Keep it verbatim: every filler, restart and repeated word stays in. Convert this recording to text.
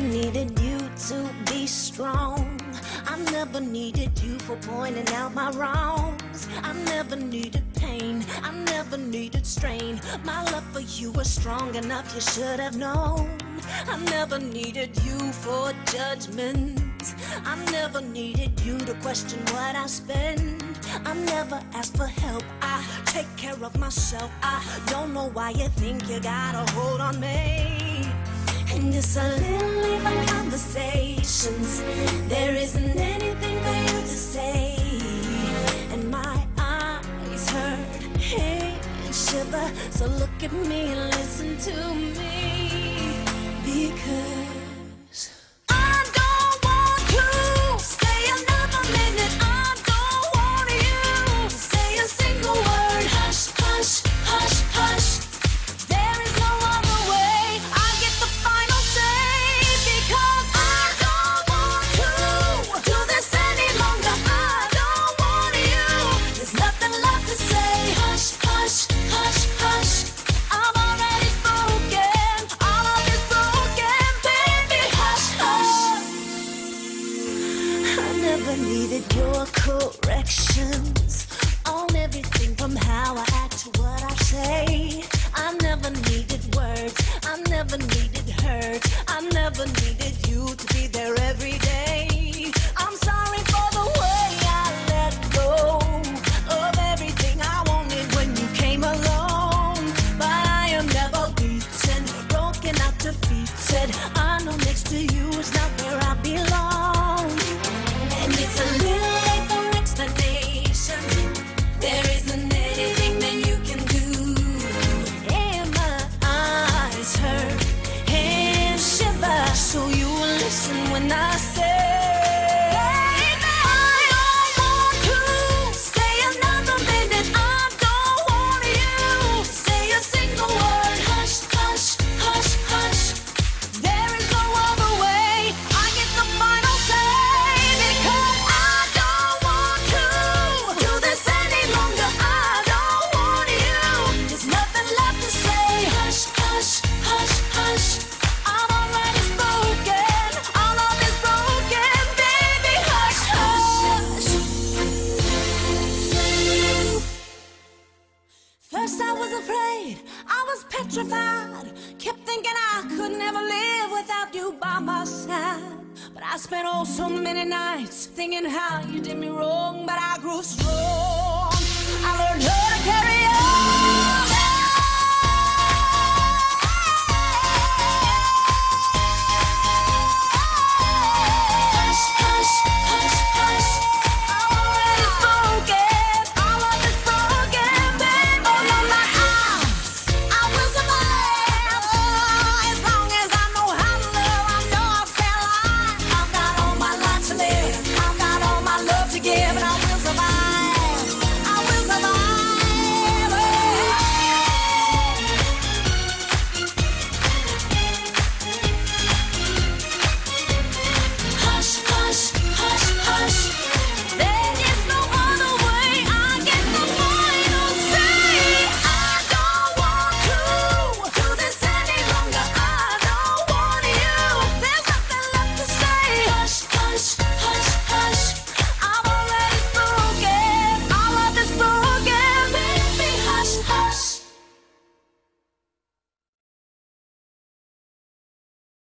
needed you to be strong. I never needed you for pointing out my wrongs. I never needed pain, I never needed strain. My love for you was strong enough, you should have known. I never needed you for judgment. I never needed you to question what I spend. I never asked for help, I take care of myself. I don't know why you think you got a hold on me. And it's a little even conversations. There isn't anything for you to say. And my eyes hurt, and shiver. So look at me and listen to me. Because I don't want to stay another minute. I don't want you to say a single word. Hush, hush, hush, hush. There is no other way. I get the final say. Because I don't want to do this any longer. I don't want you. There's nothing left to say. Hush, hush, hush, hush. I've already spoken. All of is broken, baby. Hush, hush. I never needed your corrections on everything from how I act to what I say. I never needed words, I never needed hurt. I never needed you to be there every day. I'm sorry for the way I let go of everything I wanted when you came along. But I am never beaten, broken out defeated. I know next to you is not where I belong. And it's a little late for explanation. There isn't anything that you can do. And my eyes hurt and shiver. So you will listen when I say, baby, I don't want to stay another minute. I don't want you to say a single word. Hush, hush, hush, hush. There is no other way. I get the final say. Because I don't want to do this any longer. I don't want you. There's nothing left to say. Hush, hush, hush, hush. I've already spoken. All of is broken, baby. Hush, hush. First I was afraid, I was petrified. Kept thinking I could never live without you by my side. But I spent oh so many nights thinking how you did me wrong. But I grew strong, I learned how to carry